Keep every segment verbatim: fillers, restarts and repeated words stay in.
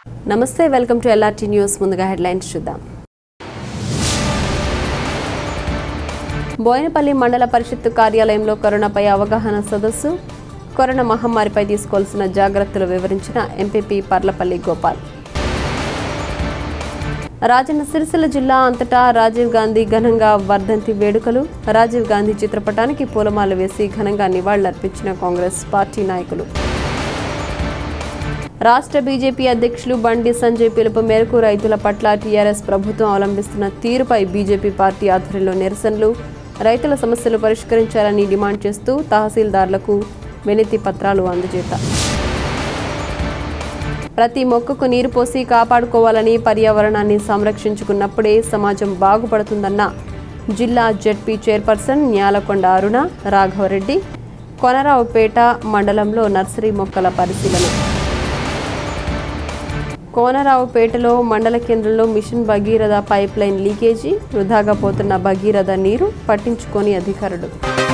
నమస్తే, welcome to LRT news. ముందుగా headlines చూద్దాం. బోయినపల్లి మండల పరిషత్ కార్యాలయంలో కరోనాపై అవగాహన సదస్సు. కరోనా మహమ్మారిపై తీసుకోవాల్సిన జాగ్రత్తలు వివరించిన ఎంపీపీ పర్లపల్లి గోపాల్. రాజన్న సిరిసిల్ల జిల్లా అంతటా రాజీవ్ గాంధీ ఘనంగా వర్ధంతి వేడుకలు. రాజీవ్ గాంధీ చిత్రపటానికి పూలమాల వేసి ఘనంగా నివాళులర్పించిన కాంగ్రెస్ పార్టీ నాయకులు. రాష్ట్ర బీజేపీ అధ్యక్షులు బండి సంజయ్ పిలుపు మేరకు రైతుల పట్ల టీఆర్ఎస్ ప్రభుత్వం అవలంబిస్తున్న తీరుపై బీజేపీ పార్టీ ఆధ్వర్యంలో నిరసనలు. రైతుల సమస్యలు పరిష్కరించాలని డిమాండ్ చేస్తూ తహసీల్దార్లకు వినతి పత్రాలు అందజేత. ప్రతి మొక్కకు నీరు పోసి కాపాడుకోవాలని, పర్యావరణాన్ని సంరక్షించుకున్నప్పుడే సమాజం బాగుపడుతుందన్న జిల్లా జెడ్పీ చైర్పర్సన్ న్యాలకొండ అరుణ రాఘవరెడ్డి. కోనరావుపేట మండలంలో నర్సరీ మొక్కల పరిశీలన. కోనరావుపేటలో మండల కేంద్రంలో mission Bhagiratha pipe line leakage. వృధాగా పోతున్న భగీరథ నీరు పట్టించుకొని అధికారులు.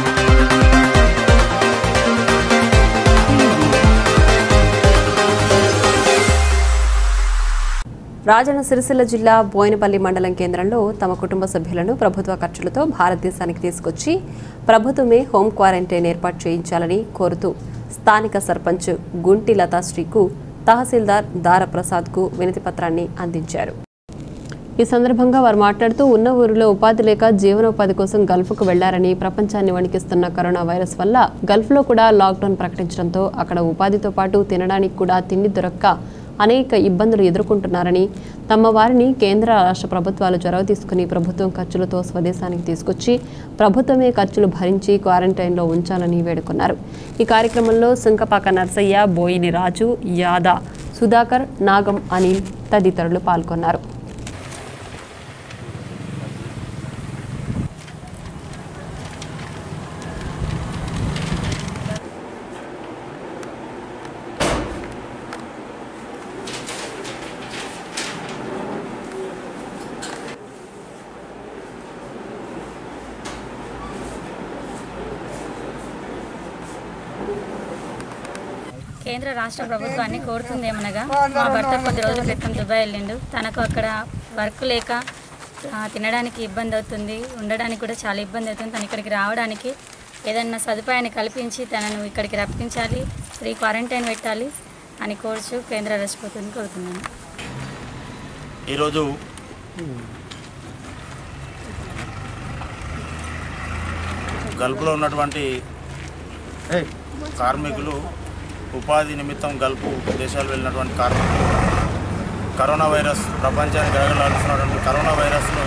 రాజన్న సిరిసిల్ల జిల్లా బోయినపల్లి మండలం కేంద్రంలో తమ కుటుంబ సభ్యులను ప్రభుత్వ ఖర్చులతో భారతదేశానికి తీసుకొచ్చి ప్రభుత్వమే హోం క్వారంటైన్ ఏర్పాటు చేయించాలని కోరుతూ స్థానిక సర్పంచ్ గుంటి లతాశ్రీకు తహసీల్దార్ దారప్రసాద్కు వినతి పత్రాన్ని అందించారు. ఈ సందర్భంగా వారు మాట్లాడుతూ ఉన్న ఊరిలో ఉపాధి లేక జీవనోపాధి కోసం గల్ఫ్కు వెళ్లారని, ప్రపంచాన్ని వణికిస్తున్న కరోనా వైరస్ వల్ల గల్ఫ్లో కూడా లాక్డౌన్ ప్రకటించడంతో అక్కడ ఉపాధితో పాటు తినడానికి కూడా తిండి దొరక్క అనేక ఇబ్బందులు ఎదుర్కొంటున్నారని, తమ వారిని కేంద్ర రాష్ట్ర ప్రభుత్వాలు చొరవ తీసుకుని ప్రభుత్వం ఖర్చులతో స్వదేశానికి తీసుకొచ్చి ప్రభుత్వమే ఖర్చులు భరించి క్వారంటైన్లో ఉంచాలని వేడుకున్నారు. ఈ కార్యక్రమంలో సుంకపాక నర్సయ్య, బోయిని రాజు, యాదా సుధాకర్, నాగం అనిల్ తదితరులు పాల్గొన్నారు. కేంద్ర రాష్ట్ర ప్రభుత్వాన్ని కోరుతుంది ఏమనగా, మా భర్త కొద్ది రోజుల క్రితం దుబాయ్ వెళ్ళిండు. తనకు అక్కడ వర్క్ లేక తినడానికి ఇబ్బంది అవుతుంది, ఉండడానికి కూడా చాలా ఇబ్బంది అవుతుంది. తను ఇక్కడికి రావడానికి ఏదన్నా సదుపాయాన్ని కల్పించి తనను ఇక్కడికి రప్పించాలి, ఫ్రీ క్వారంటైన్ పెట్టాలి అని కోరుచు కేంద్ర రాష్ట్ర ప్రభుత్వాన్ని కోరుతున్నాను. ఈరోజు గల్ఫ్లో ఉన్నటువంటి కార్మికులు, ఉపాధి నిమిత్తం గల్ఫ్ దేశాలు వెళ్ళినటువంటి కార్మికులు కరోనా వైరస్ ప్రపంచానికి గడగలాడుతున్నటువంటి కరోనా వైరస్ను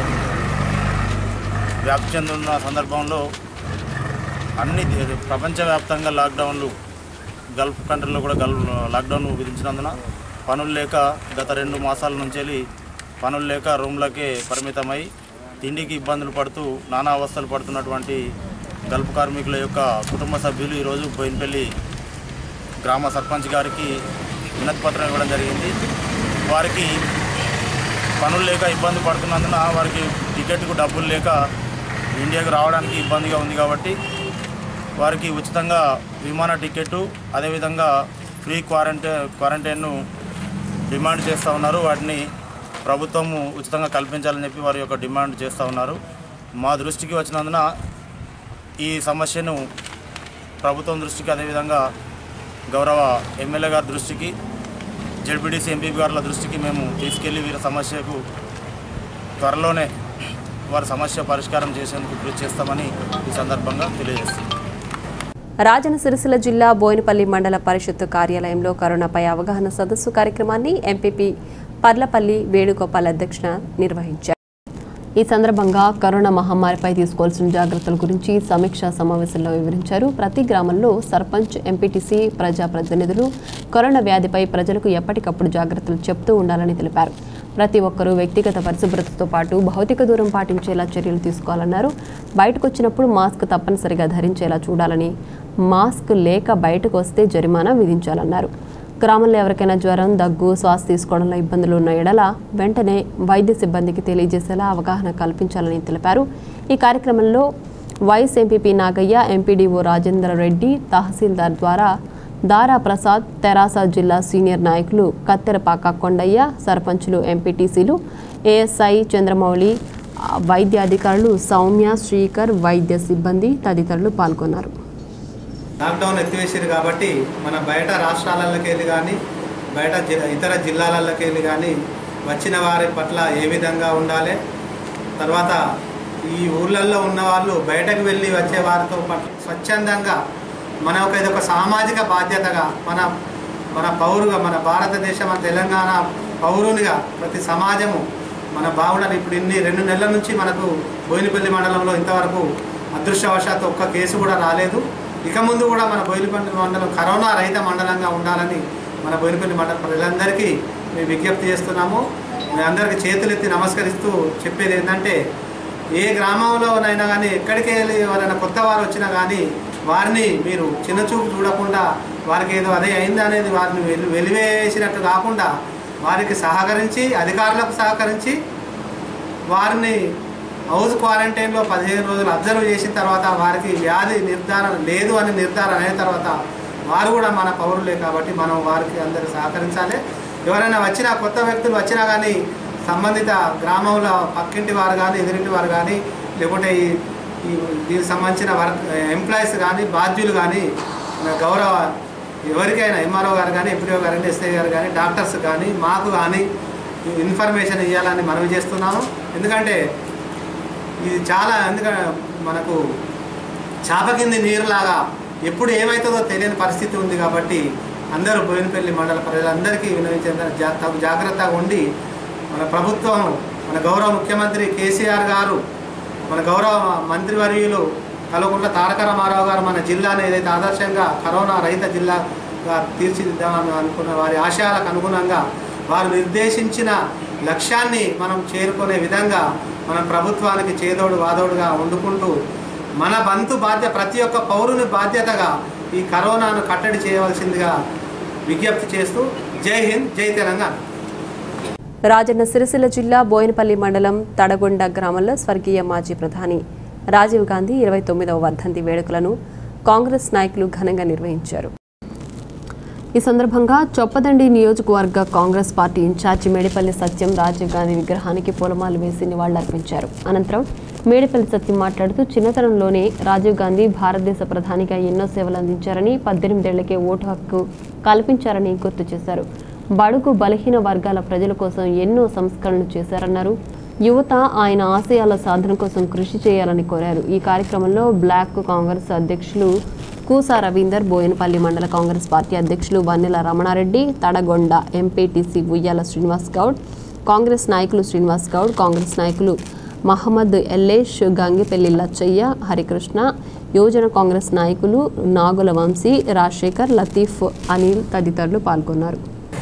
వ్యాప్తి చెందుతున్న సందర్భంలో అన్ని ప్రపంచవ్యాప్తంగా లాక్డౌన్లు, గల్ఫ్ కంట్రీలో కూడా గల్ఫ్ లాక్డౌన్ విధించినందున పనులు లేక గత రెండు మాసాల నుంచి వెళ్ళి పనులు లేక రూమ్లకే పరిమితమై తిండికి ఇబ్బందులు పడుతూ నానా అవస్థలు పడుతున్నటువంటి గల్ఫ్ కార్మికుల యొక్క కుటుంబ సభ్యులు ఈరోజు బోయినపల్లి గ్రామ సర్పంచ్ గారికి వినతి పత్రం ఇవ్వడం జరిగింది. వారికి పనులు లేక ఇబ్బంది పడుతున్నందున వారికి టికెట్కు డబ్బులు లేక ఇండియాకు రావడానికి ఇబ్బందిగా ఉంది కాబట్టి వారికి ఉచితంగా విమాన టికెట్టు, అదేవిధంగా ఫ్రీ క్వారంటైన్ క్వారంటైన్ను డిమాండ్ చేస్తూ ఉన్నారు. వాటిని ప్రభుత్వము ఉచితంగా కల్పించాలని చెప్పి వారి యొక్క డిమాండ్ చేస్తూ ఉన్నారు. మా దృష్టికి వచ్చినందున ఈ సమస్యను ప్రభుత్వం దృష్టికి, అదేవిధంగా గౌరవ ఎమ్మెల్యే గారి దృష్టికి, జెడ్పీటీసీ ఎంపీపీ గారుల దృష్టికి మేము తీసుకెళ్లి వీరి సమస్యకు త్వరలోనే వారి సమస్య పరిష్కారం చేసేందుకు కృషి చేస్తామని ఈ సందర్భంగా తెలియజేస్తున్నాం. రాజన్న సిరిసిల్ల జిల్లా బోయినపల్లి మండల పరిషత్ కార్యాలయంలో కరోనాపై అవగాహన సదస్సు కార్యక్రమాన్ని ఎంపీపీ పర్లపల్లి వేణుగోపాల్ అధ్యక్షన నిర్వహించారు. ఈ సందర్భంగా కరోనా మహమ్మారిపై తీసుకోవాల్సిన జాగ్రత్తల గురించి సమీక్షా సమావేశంలో వివరించారు. ప్రతి గ్రామంలో సర్పంచ్, ఎంపీటీసీ, ప్రజాప్రతినిధులు కరోనా వ్యాధిపై ప్రజలకు ఎప్పటికప్పుడు జాగ్రత్తలు చెప్తూ ఉండాలని తెలిపారు. ప్రతి ఒక్కరూ వ్యక్తిగత పరిశుభ్రతతో పాటు భౌతిక దూరం పాటించేలా చర్యలు తీసుకోవాలన్నారు. బయటకు వచ్చినప్పుడు మాస్క్ తప్పనిసరిగా ధరించేలా చూడాలని, మాస్క్ లేక బయటకు వస్తే జరిమానా విధించాలన్నారు. గ్రామంలో ఎవరికైనా జ్వరం, దగ్గు, శ్వాస తీసుకోవడంలో ఇబ్బందులు ఉన్న ఎడల వెంటనే వైద్య సిబ్బందికి తెలియజేసేలా అవగాహన కల్పించాలని తెలిపారు. ఈ కార్యక్రమంలో vice MPP Nagaiah, MPDO Rajendra Reddy, tahsildar ద్వారా దారా ప్రసాద్, తెరాస జిల్లా సీనియర్ నాయకులు కత్తెరపాక కొండయ్య, సర్పంచులు, ఎంపీటీసీలు, ఏఎస్ఐ చంద్రమౌళి, వైద్యాధికారులు సౌమ్య, శ్రీకర్, వైద్య సిబ్బంది తదితరులు పాల్గొన్నారు. లాక్డౌన్ ఎత్తివేసారు కాబట్టి మన బయట రాష్ట్రాలకి వెళ్ళి కానీ బయట ఇతర జిల్లాలకి వెళ్ళి కానీ వచ్చిన వారి పట్ల ఏ విధంగా ఉండాలి, తర్వాత ఈ ఊళ్ళల్లో ఉన్న వాళ్ళు బయటకు వెళ్ళి వచ్చే వారితో పట్ల స్వచ్ఛందంగా మన ఒక ఇది ఒక సామాజిక బాధ్యతగా మన మన పౌరుగా మన భారతదేశం మన తెలంగాణ పౌరునిగా ప్రతి సమాజము మన బాగుండాలి. ఇప్పుడు ఇన్ని రెండు నెలల నుంచి మనకు బోయినపల్లి మండలంలో ఇంతవరకు అదృష్టవశాత్తు ఒక్క కేసు కూడా రాలేదు. ఇక ముందు కూడా మన బోయినపల్లి మండలం కరోనా రహిత మండలంగా ఉండాలని మన బోయినపల్లి మండల ప్రజలందరికీ మేము విజ్ఞప్తి చేస్తున్నాము. మీ అందరికీ చేతులెత్తి నమస్కరిస్తూ చెప్పేది ఏంటంటే, ఏ గ్రామంలోనైనా కానీ ఎక్కడికి వెళ్ళి ఎవరైనా కొత్త వారు వచ్చినా కానీ వారిని మీరు చిన్నచూపు చూడకుండా వారికి ఏదో అదే అయింది అనేది వారిని వెలి వెలివేసినట్టు కాకుండా వారికి సహకరించి అధికారులకు సహకరించి వారిని హౌస్ క్వారంటైన్లో పదిహేను రోజులు అబ్జర్వ్ చేసిన తర్వాత వారికి వ్యాధి నిర్ధారణ లేదు అని నిర్ధారణ అయిన తర్వాత వారు కూడా మన పౌరులే కాబట్టి మనం వారికి అందరూ సహకరించాలి. ఎవరైనా వచ్చినా కొత్త వ్యక్తులు వచ్చినా కానీ సంబంధిత గ్రామంలో పక్కింటి వారు కానీ ఎదురింటి వారు కానీ లేకుంటే ఈ దీనికి సంబంధించిన వర్క్ ఎంప్లాయీస్ కానీ బాధ్యులు కానీ గౌరవ ఎవరికైనా ఎంఆర్ఓ గారు కానీ ఎంపీఓ గారు కానీ ఎస్ఐ గారు కానీ డాక్టర్స్ కానీ మాకు కానీ ఇన్ఫర్మేషన్ ఇవ్వాలని మనవి చేస్తున్నాము. ఎందుకంటే ఇది చాలా ఎందుకంటే మనకు చాప కింది నీరులాగా ఎప్పుడు ఏమవుతుందో తెలియని పరిస్థితి ఉంది కాబట్టి అందరూ బోయినపల్లి మండల ప్రజలందరికీ వినవించేందుకు జా తగు జాగ్రత్తగా ఉండి మన ప్రభుత్వం మన గౌరవ ముఖ్యమంత్రి కేసీఆర్ గారు మన గౌరవ మంత్రివర్యులు కల్వకుంట్ల తారక రామారావు గారు మన జిల్లాను ఏదైతే ఆదర్శంగా కరోనా రహిత జిల్లాగా తీర్చిదిద్దామని అనుకున్న వారి ఆశయాలకు అనుగుణంగా వారు నిర్దేశించిన లక్ష్యాన్ని మనం చేరుకునే విధంగా మన ప్రభుత్వానికి చేదోడు వాదోడుగా వండుకుంటూ మన వంతు బాధ్యత ప్రతి ఒక్క పౌరుని బాధ్యతగా ఈ కరోనాను కట్టడి చేయవలసిందిగా విజ్ఞప్తి చేస్తూ జై హింద్, జై తెలంగాణ. రాజన్న సిరిసిల్ల జిల్లా బోయినపల్లి మండలం తడగొండ గ్రామంలో స్వర్గీయ మాజీ ప్రధాని రాజీవ్ గాంధీ ఇరవై తొమ్మిదవ వర్ధంతి వేడుకలను కాంగ్రెస్ నాయకులు ఘనంగా నిర్వహించారు. ఈ సందర్భంగా చొప్పదండి నియోజకవర్గ Congress party in-charge Medipalli Satyam Rajiv Gandhi విగ్రహానికి పూలమాల వేసి నివాళులర్పించారు. అనంతరం మేడిపల్లి సత్యం మాట్లాడుతూ చిన్నతనంలోనే రాజీవ్ గాంధీ భారతదేశ ప్రధానిగా ఎన్నో సేవలు అందించారని, పద్దెనిమిదేళ్లకే ఓటు హక్కు కల్పించారని గుర్తు చేశారు. బడుగు బలహీన వర్గాల ప్రజల కోసం ఎన్నో సంస్కరణలు చేశారన్నారు. యువత ఆయన ఆశయాల సాధన కోసం కృషి చేయాలని కోరారు. ఈ కార్యక్రమంలో బ్లాక్ కాంగ్రెస్ అధ్యక్షులు కూసా రవీందర్, బోయినపల్లి మండల కాంగ్రెస్ పార్టీ అధ్యక్షులు వన్నెల రమణారెడ్డి, తడగొండ ఎంపీటీసీ ఉయ్యాల శ్రీనివాస్ గౌడ్, కాంగ్రెస్ నాయకులు శ్రీనివాస్ గౌడ్, కాంగ్రెస్ నాయకులు మహమ్మద్ ఎల్లేష్, గంగిపెల్లి లచ్చయ్య, హరికృష్ణ, యువజన కాంగ్రెస్ నాయకులు నాగుల వంశీ, రాజశేఖర్, లతీఫ్, అనిల్ తదితరులు పాల్గొన్నారు.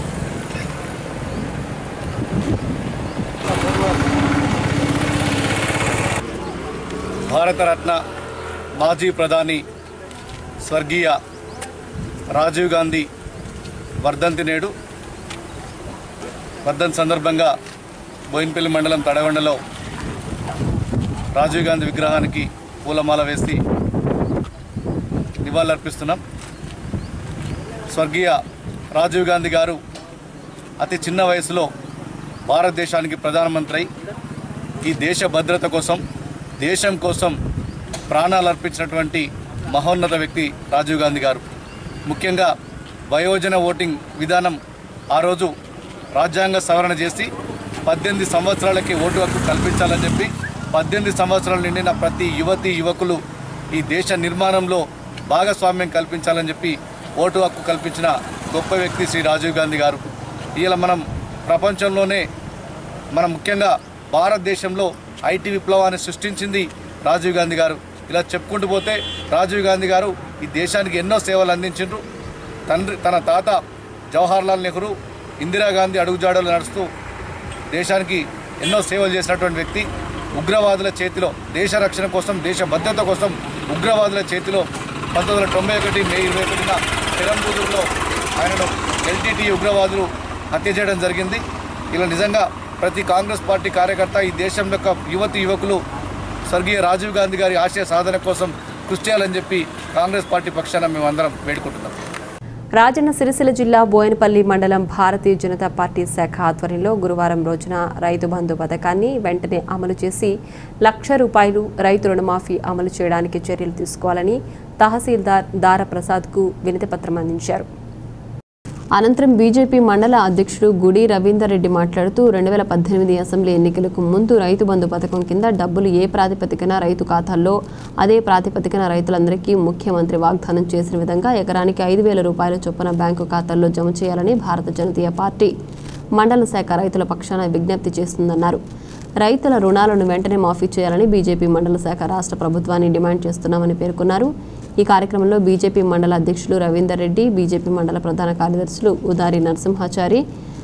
భారతరత్న మాజీ ప్రధాని స్వర్గీయ రాజీవ్ గాంధీ వర్ధంతి నేడు వర్ధంతి సందర్భంగా బోయినపల్లి మండలం తడగొండలో రాజీవ్ గాంధీ విగ్రహానికి పూలమాల వేసి నివాళులర్పిస్తున్నాం. స్వర్గీయ రాజీవ్ గాంధీ గారు అతి చిన్న వయసులో భారతదేశానికి ప్రధానమంత్రి అయి ఈ దేశ భద్రత కోసం, దేశం కోసం ప్రాణాలు అర్పించినటువంటి మహోన్నత వ్యక్తి రాజీవ్ గాంధీ గారు. ముఖ్యంగా వయోజన ఓటింగ్ విధానం ఆ రోజు రాజ్యాంగ సవరణ చేసి పద్దెనిమిది సంవత్సరాలకి ఓటు హక్కు కల్పించాలని చెప్పి పద్దెనిమిది సంవత్సరాలు నిండిన ప్రతి యువతి యువకులు ఈ దేశ నిర్మాణంలో భాగస్వామ్యం కల్పించాలని చెప్పి ఓటు హక్కు కల్పించిన గొప్ప వ్యక్తి శ్రీ రాజీవ్ గాంధీ గారు. ఇలా మనం ప్రపంచంలోనే మనం ముఖ్యంగా భారతదేశంలో ఐటీ విప్లవాన్ని సృష్టించింది రాజీవ్ గాంధీ గారు. ఇలా చెప్పుకుంటూ పోతే రాజీవ్ గాంధీ గారు ఈ దేశానికి ఎన్నో సేవలు అందించారు. తండ్రి తన తాత జవహర్లాల్ నెహ్రూ, ఇందిరాగాంధీ అడుగుజాడలు నడుస్తూ దేశానికి ఎన్నో సేవలు చేసినటువంటి వ్యక్తి. ఉగ్రవాదుల చేతిలో దేశ రక్షణ కోసం, దేశ భద్రత కోసం ఉగ్రవాదుల చేతిలో పంతొమ్మిది వందల తొంభై ఒకటి మే ఇరవై ఒకటిన పెరంబూరులో ఆయనను ఎల్టీటీ ఉగ్రవాదులు హత్య చేయడం జరిగింది. ఇలా నిజంగా ప్రతి కాంగ్రెస్ పార్టీ కార్యకర్త, ఈ దేశం యొక్క యువతి యువకులు స్వర్గీయ రాజీవ్ గాంధీ గారి ఆశయ సాధన కోసం కృషి చేయాలని చెప్పి కాంగ్రెస్ పార్టీ పక్షాన మేము అందరం వేడుకుంటున్నాం. రాజన్న సిరిసిల్ల జిల్లా బోయినపల్లి మండలం భారతీయ జనతా పార్టీ శాఖ ఆధ్వర్యంలో గురువారం రోజున రైతు బంధు పథకాన్ని వెంటనే అమలు చేసి లక్ష రూపాయలు రైతు రుణమాఫీ అమలు చేయడానికి చర్యలు తీసుకోవాలని తహసీల్దార్ దారప్రసాద్కు వినతిపత్రం అందించారు. అనంతరం బీజేపీ మండల అధ్యక్షుడు గుడి రవీందర్ రెడ్డి మాట్లాడుతూ రెండు వేల పద్దెనిమిది అసెంబ్లీ ఎన్నికలకు ముందు రైతు బంధు పథకం కింద డబ్బులు ఏ ప్రాతిపదికన రైతు ఖాతాల్లో అదే ప్రాతిపదికన రైతులందరికీ ముఖ్యమంత్రి వాగ్దానం చేసిన విధంగా ఎకరానికి ఐదు వేల రూపాయల చొప్పున బ్యాంకు ఖాతాల్లో జమ చేయాలని భారత జనతా పార్టీ మండల శాఖ రైతుల పక్షాన విజ్ఞప్తి చేస్తుందన్నారు. రైతుల రుణాలను వెంటనే మాఫీ చేయాలని బీజేపీ మండల శాఖ రాష్ట్ర ప్రభుత్వాన్ని డిమాండ్ చేస్తున్నామని పేర్కొన్నారు. ఈ కార్యక్రమంలో బీజేపీ మండల అధ్యక్షులు రవీందర్ రెడ్డి, బీజేపీ మండల ప్రధాన కార్యదర్శులు ఉదారి నరసింహాచారి,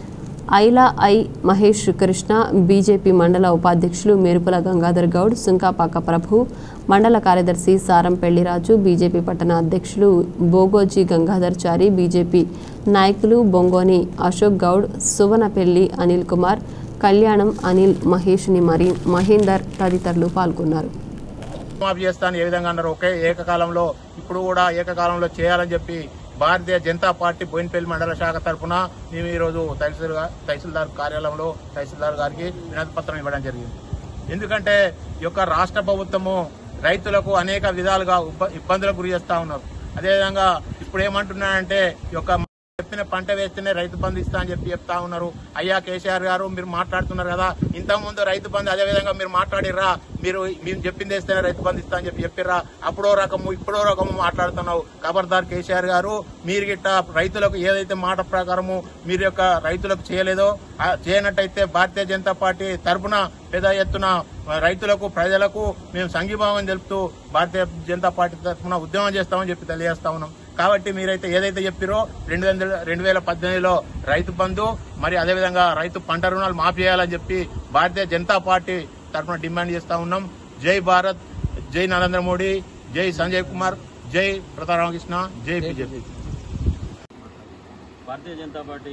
ఐలా ఐ మహేష్ కృష్ణ, బీజేపీ మండల ఉపాధ్యక్షులు మేరుపుల గంగాధర్ గౌడ్, సుంకాపాక ప్రభు, మండల కార్యదర్శి సారం పెళ్లిరాజు, బీజేపీ పట్టణ అధ్యక్షులు బోగోజీ గంగాధర్ చారి, బీజేపీ నాయకులు బొంగోని అశోక్ గౌడ్, సువనపెల్లి అనిల్ కుమార్, కళ్యాణం అనిల్, మహేష్ని మరి మహేందర్ తదితరులు పాల్గొన్నారు. మాఫీ చేస్తాను ఏ విధంగా అన్నారు. ఒకే ఏకకాలంలో ఇప్పుడు కూడా ఏకకాలంలో చేయాలని చెప్పి భారతీయ జనతా పార్టీ బోయినపల్లి మండల శాఖ తరఫున మేము ఈరోజు తహసీల్దార్ తహసీల్దార్ కార్యాలయంలో తహసీల్దార్ గారికి వినతి పత్రం ఇవ్వడం జరిగింది. ఎందుకంటే ఈ యొక్క రాష్ట్ర ప్రభుత్వము రైతులకు అనేక విధాలుగా ఇబ్బందులకు గురి చేస్తా ఉన్నారు. అదేవిధంగా ఇప్పుడు ఏమంటున్నారంటే ఈ యొక్క చెప్పిన పంట వేస్తేనే రైతు బంధు ఇస్తా అని చెప్పి చెప్తా ఉన్నారు. అయ్యా కేసీఆర్ గారు మీరు మాట్లాడుతున్నారు కదా, ఇంతకుముందు రైతు బంధు అదే విధంగా మీరు మాట్లాడిర్రా, మీరు మేము చెప్పింది వేస్తేనే రైతు బంధు ఇస్తా అని చెప్పి చెప్పిర్రా, అప్పుడో రకము ఇప్పుడో రకము మాట్లాడుతున్నావు. ఖబర్దార్ కేసీఆర్ గారు, మీరు గిట్ట రైతులకు ఏదైతే మాట ప్రకారము మీరు యొక్క రైతులకు చేయలేదో చేయనట్టయితే భారతీయ జనతా పార్టీ తరఫున పెద్ద ఎత్తున రైతులకు ప్రజలకు మేము సంఘీభావం తెలుపుతూ భారతీయ జనతా పార్టీ తరఫున ఉద్యమం చేస్తామని చెప్పి తెలియజేస్తా ఉన్నాం. కాబట్టి మీరైతే ఏదైతే చెప్పారో రెండు వందల రెండు వేల పద్దెనిమిదిలో రైతు బంధు మరి అదేవిధంగా రైతు పంట రుణాలు మాఫీ చేయాలని చెప్పి భారతీయ జనతా పార్టీ తరఫున డిమాండ్ చేస్తా ఉన్నాం. జై భారత్, జై నరేంద్ర మోడీ, జై సంజయ్ కుమార్, జై ప్రతాపరామకృష్ణ, జై BJP. Bharatiya Janata party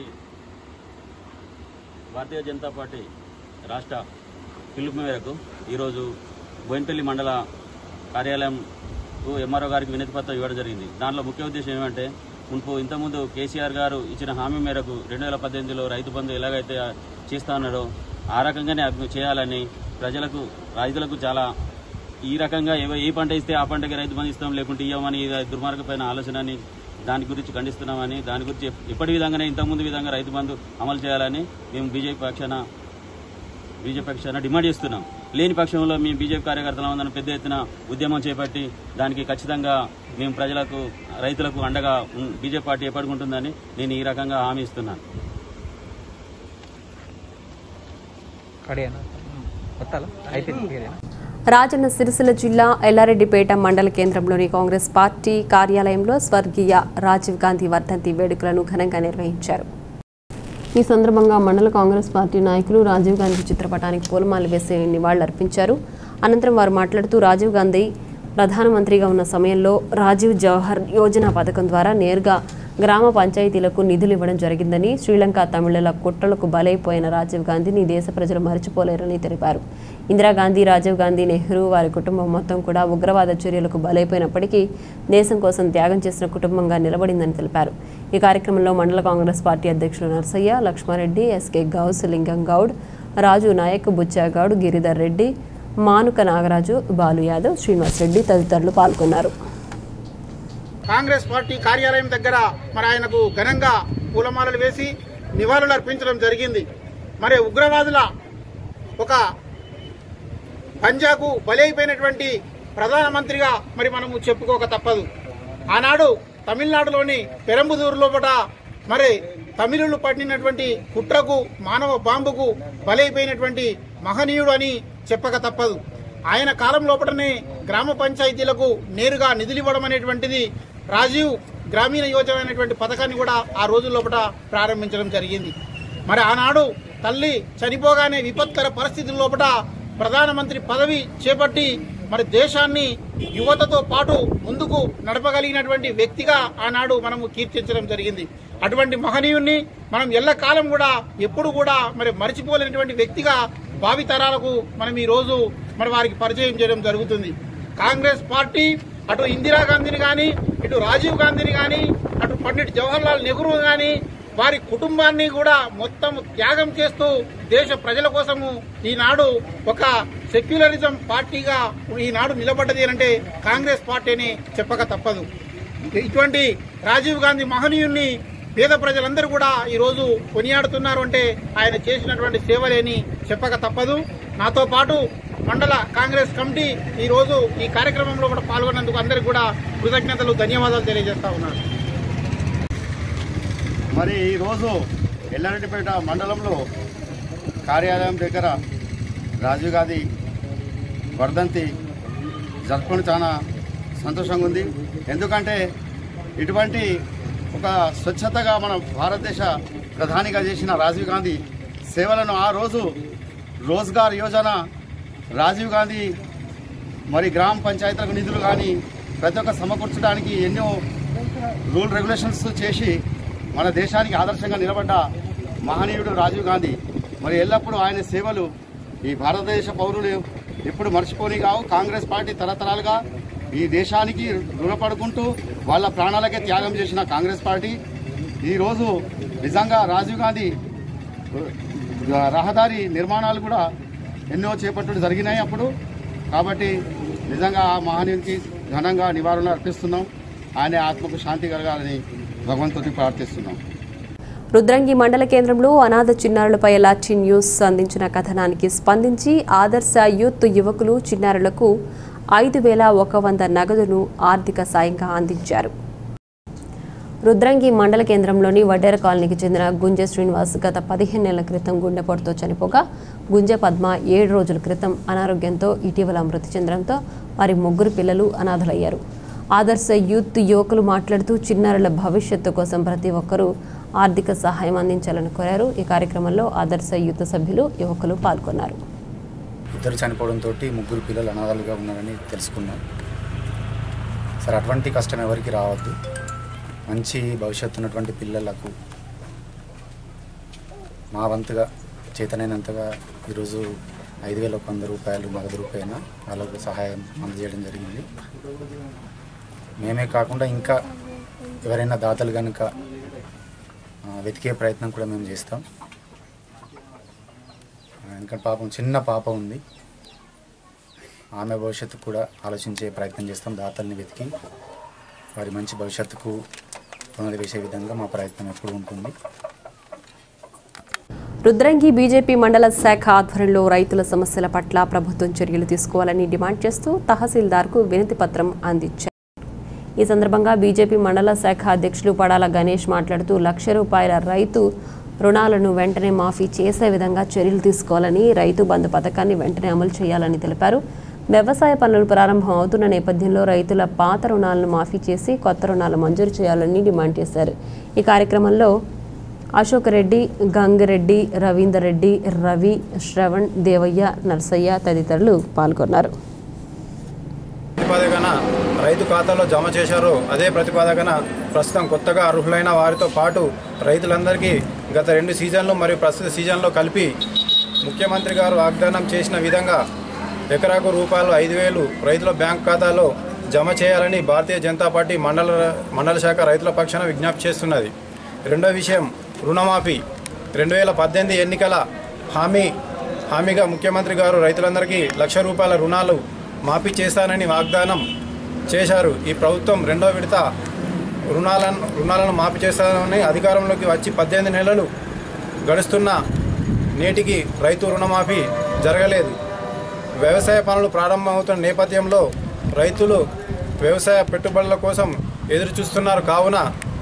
Bharatiya Janata party రాష్ట్ర పిలుపు మేరకు ఈరోజు బోయినపల్లి మండల కార్యాలయం ఎంఆర్ఓ గారికి వినతి పత్రం ఇవ్వడం జరిగింది. దాంట్లో ముఖ్య ఉద్దేశం ఏమంటే మున్పు ఇంతకుముందు కేసీఆర్ గారు ఇచ్చిన హామీ మేరకు రెండు వేల పద్దెనిమిదిలో రైతు బంధు ఎలాగైతే చేస్తా ఉన్నారో ఆ రకంగానే చేయాలని ప్రజలకు రైతులకు చాలా ఈ రకంగా ఏ పంట ఇస్తే ఆ పంటకి రైతు బంధు ఇస్తాం లేకుంటే ఇవ్వమని దుర్మార్గమైన ఆలోచనని దాని గురించి ఖండిస్తున్నామని, దాని గురించి ఎప్పటి విధంగానే ఇంతకుముందు విధంగా రైతు బంధు అమలు చేయాలని మేము బీజేపీ పక్షాన బీజేపీ పక్షాన డిమాండ్ చేస్తున్నాం. లేని పక్షంలో మేము బీజేపీ కార్యకర్తలందరం పెద్ద ఎత్తున ఉద్యమం చేపట్టి దానికి ఖచ్చితంగా మేము ప్రజలకు రైతులకు అండగా బీజేపీ పార్టీ ఎప్పటికుంటుందని నేను ఈ రకంగా హామీ ఇస్తున్నాను. రాజన్న సిరిసిల్ల జిల్లా ఎల్లారెడ్డిపేట మండల కేంద్రంలోని కాంగ్రెస్ పార్టీ కార్యాలయంలో స్వర్గీయ రాజీవ్ గాంధీ వర్ధంతి వేడుకలను ఘనంగా నిర్వహించారు. ఈ సందర్భంగా మండల కాంగ్రెస్ పార్టీ నాయకులు రాజీవ్ గాంధీ చిత్రపటానికి పూలమాల వేసి నివాళులర్పించారు. అనంతరం వారు మాట్లాడుతూ రాజీవ్ గాంధీ ప్రధానమంత్రిగా ఉన్న సమయంలో రాజీవ్ జవహర్ యోజన పథకం ద్వారా నేరుగా గ్రామ పంచాయతీలకు నిధులు ఇవ్వడం జరిగిందని, శ్రీలంక తమిళుల కుట్రలకు బలైపోయిన రాజీవ్ గాంధీని దేశ ప్రజలు మర్చిపోలేరని తెలిపారు. ఇందిరాగాంధీ, రాజీవ్ గాంధీ, నెహ్రూ వారి కుటుంబం మొత్తం కూడా ఉగ్రవాద చర్యలకు బలైపోయినప్పటికీ దేశం కోసం త్యాగం చేసిన కుటుంబంగా నిలబడిందని తెలిపారు. ఈ కార్యక్రమంలో మండల కాంగ్రెస్ పార్టీ అధ్యక్షులు నర్సయ్య, లక్ష్మారెడ్డి, ఎస్కే గౌస్, లింగం గౌడ్, రాజు నాయక్, బుచ్చాగౌడ్, గిరిధర్ రెడ్డి, మానుక నాగరాజు, బాలు యాదవ్, శ్రీనివాస్ రెడ్డి తదితరులు పాల్గొన్నారు. కాంగ్రెస్ పార్టీ కార్యాలయం దగ్గర మరి ఆయనకు ఘనంగా పూలమాలలు వేసి నివాళులు అర్పించడం జరిగింది. మరి ఉగ్రవాదుల ఒక పంజాకు బలైపోయినటువంటి ప్రధానమంత్రిగా మరి మనము చెప్పుకోక తప్పదు. ఆనాడు తమిళనాడులోని పెరంబుదూరు లోపల మరి తమిళులు పడినటువంటి కుట్రకు, మానవ బాంబుకు బలైపోయినటువంటి మహనీయుడు అని చెప్పక తప్పదు. ఆయన కాలం లోపలనే గ్రామ పంచాయతీలకు నేరుగా నిధులు ఇవ్వడం అనేటువంటిది రాజీవ్ గ్రామీణ యోజన అనేటువంటి పథకాన్ని కూడా ఆ రోజుల లోపల ప్రారంభించడం జరిగింది. మరి ఆనాడు తల్లి చనిపోగానే విపత్కర పరిస్థితుల లోపల ప్రధానమంత్రి పదవి చేపట్టి మరి దేశాన్ని యువతతో పాటు ముందుకు నడపగలిగినటువంటి వ్యక్తిగా ఆనాడు మనము కీర్తించడం జరిగింది. అటువంటి మహనీయుణ్ణి మనం ఎల్లకాలం కూడా ఎప్పుడు కూడా మరి మర్చిపోలేనటువంటి వ్యక్తిగా భావితరాలకు మనం ఈ రోజు మరి వారికి పరిచయం చేయడం జరుగుతుంది. కాంగ్రెస్ పార్టీ అటు ఇందిరాగాంధీని కానీ, ఇటు రాజీవ్ గాంధీని కానీ, అటు పండిట్ జవహర్లాల్ నెహ్రూ కానీ వారి కుటుంబాన్ని కూడా మొత్తం త్యాగం చేస్తూ దేశ ప్రజల కోసము ఈనాడు ఒక సెక్యులరిజం పార్టీగా ఈనాడు నిలబడ్డది అంటే కాంగ్రెస్ పార్టీని చెప్పక తప్పదు. ఇటువంటి రాజీవ్ గాంధీ మహనీయుణ్ణి పేద ప్రజలందరూ కూడా ఈరోజు కొనియాడుతున్నారు అంటే ఆయన చేసినటువంటి సేవలేని చెప్పక తప్పదు. నాతో పాటు మండల కాంగ్రెస్ కమిటీ ఈరోజు ఈ కార్యక్రమంలో కూడా పాల్గొన్నందుకు అందరికీ కూడా కృతజ్ఞతలు, ధన్యవాదాలు తెలియజేస్తా ఉన్నాను. మరి ఈరోజు ఎల్లారెడ్డిపేట మండలంలో కార్యాలయం దగ్గర రాజీవ్ గాంధీ వర్ధంతి జరుపుకొని చాలా సంతోషంగా ఉంది. ఎందుకంటే ఇటువంటి ఒక స్వచ్ఛతగా మన భారతదేశ ప్రధానిగా చేసిన రాజీవ్ గాంధీ సేవలను ఆ రోజు రోజ్గార్ యోజన, రాజీవ్ గాంధీ మరి గ్రామ పంచాయతీలకు నిధులు కానీ ప్రతి ఒక్క సమకూర్చడానికి ఎన్నో రూల్ రెగ్యులేషన్స్ చేసి మన దేశానికి ఆదర్శంగా నిలబడ్డ మహనీయుడు రాజీవ్ గాంధీ. మరి ఎల్లప్పుడూ ఆయన సేవలు ఈ భారతదేశ పౌరులు ఎప్పుడు మర్చిపోని కావు. కాంగ్రెస్ పార్టీ తరతరాలుగా ఈ దేశానికి రుణపడుకుంటూ వాళ్ళ ప్రాణాలకే త్యాగం చేసిన కాంగ్రెస్ పార్టీ ఈరోజు నిజంగా రాజీవ్ గాంధీ రహదారి నిర్మాణాలు కూడా ఎన్నో చేపట్టడం జరిగినాయి అప్పుడు. కాబట్టి నిజంగా ఆ మహనీయునికి ఘనంగా నివారణ అర్పిస్తున్నాం. ఆయన ఆత్మకు శాంతి కలగాలని భగవంతుడిని ప్రార్థిస్తున్నాం. రుద్రంగి మండల కేంద్రంలో అనాథ చిన్నారులపై ఎలాచి న్యూస్ అందించిన కథనానికి స్పందించి ఆదర్శ యూత్ యువకులు చిన్నారులకు ఐదు వేల ఒక వంద నగదును ఆర్థిక సాయంగా అందించారు. రుద్రంగి మండల కేంద్రంలోని వడ్డేర కాలనీకి చెందిన గుంజ శ్రీనివాస్ గత పదిహేను నెలల క్రితం గుండెపోటుతో చనిపోగా గుంజ పద్మ ఏడు రోజుల క్రితం అనారోగ్యంతో ఇటీవల మృతి చెందడంతో వారి ముగ్గురు పిల్లలు అనాథలయ్యారు. ఆదర్శ యూత్ యువకులు మాట్లాడుతూ చిన్నారుల భవిష్యత్తు కోసం ప్రతి ఒక్కరూ ఆర్థిక సహాయం అందించాలని కోరారు. ఈ కార్యక్రమంలో ఆదర్శ యూత్ సభ్యులు యువకులు పాల్గొన్నారు. ఇద్దరు చనిపోవడంతో ముగ్గురు పిల్లలు అనాథలుగా ఉన్నారని తెలుసుకున్నాం. సరే, అటువంటి కష్టం ఎవరికి రావద్దు. మంచి భవిష్యత్తు ఉన్నటువంటి పిల్లలకు మా వంతుగా చేతనైనంతగా ఈరోజు ఐదు వేల ఒక వంద రూపాయలు నగదు రూపాయన వాళ్ళకు సహాయం అందజేయడం జరిగింది. మేమే కాకుండా ఇంకా ఎవరైనా దాతలు కనుక వెతికే ప్రయత్నం కూడా మేము చేస్తాం. ఎందుకంటే పాపం చిన్న పాప ఉంది, ఆమె భవిష్యత్తు కూడా ఆలోచించే ప్రయత్నం చేస్తాం. దాతల్ని వెతికి వారి మంచి భవిష్యత్తుకు పునాది వేసే విధంగా మా ప్రయత్నం ఎప్పుడు ఉంటుంది. రుద్రంగి బీజేపీ మండల శాఖ ఆధ్వర్యంలో రైతుల సమస్యల పట్ల ప్రభుత్వం చర్యలు తీసుకోవాలని డిమాండ్ చేస్తూ తహసీల్దార్కు వినతి పత్రం అందించారు. ఈ సందర్భంగా బీజేపీ మండల శాఖ అధ్యక్షులు పడాల గణేష్ మాట్లాడుతూ లక్ష రూపాయల రైతు రుణాలను వెంటనే మాఫీ చేసే విధంగా చర్యలు తీసుకోవాలని, రైతు బంధు పథకాన్ని వెంటనే అమలు చేయాలని తెలిపారు. వ్యవసాయ పనులు ప్రారంభం అవుతున్న నేపథ్యంలో రైతుల పాత రుణాలను మాఫీ చేసి కొత్త రుణాలు మంజూరు చేయాలని డిమాండ్ చేశారు. ఈ కార్యక్రమంలో అశోక్ రెడ్డి, గంగిరెడ్డి, రవీందర్ రెడ్డి, రవి, శ్రవణ్, దేవయ్య, నర్సయ్య తదితరులు పాల్గొన్నారు. ప్రతిపాదకన రైతు ఖాతాలో జమ చేశారో అదే ప్రతిపాదకన ప్రస్తుతం కొత్తగా అర్హులైన వారితో పాటు రైతులందరికీ గత రెండు సీజన్లు మరియు ప్రస్తుత సీజన్లో కలిపి ముఖ్యమంత్రి గారు వాగ్దానం చేసిన విధంగా ఎకరాకు రూపాయలు ఐదు వేలు రైతుల బ్యాంక్ ఖాతాలో జమ చేయాలని భారతీయ జనతా పార్టీ మండల మండల శాఖ రైతుల పక్షాన విజ్ఞప్తి చేస్తున్నది. రెండో విషయం, రుణమాఫీ. రెండు వేల పద్దెనిమిది ఎన్నికల హామీ హామీగా ముఖ్యమంత్రి గారు రైతులందరికీ లక్ష రూపాయల రుణాలు మాఫీ చేస్తానని వాగ్దానం చేశారు. ఈ ప్రభుత్వం రెండో విడత రుణాలను రుణాలను మాఫీ చేస్తానని అధికారంలోకి వచ్చి పద్దెనిమిది నెలలు గడుస్తున్న నేటికి రైతు రుణమాఫీ జరగలేదు. వ్యవసాయ పనులు ప్రారంభమవుతున్న నేపథ్యంలో రైతులు వ్యవసాయ పెట్టుబడుల కోసం ఎదురు చూస్తున్నారు. కావున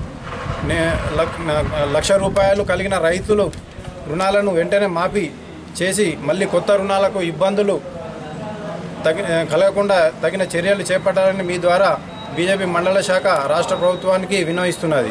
లక్ష రూపాయలు కలిగిన రైతులు రుణాలను వెంటనే మాఫీ చేసి మళ్ళీ కొత్త రుణాలకు ఇబ్బందులు తగి కలగకుండా తగిన చర్యలు చేపట్టాలని మీ ద్వారా బీజేపీ మండల శాఖ రాష్ట్ర ప్రభుత్వానికి విన్నవిస్తున్నది.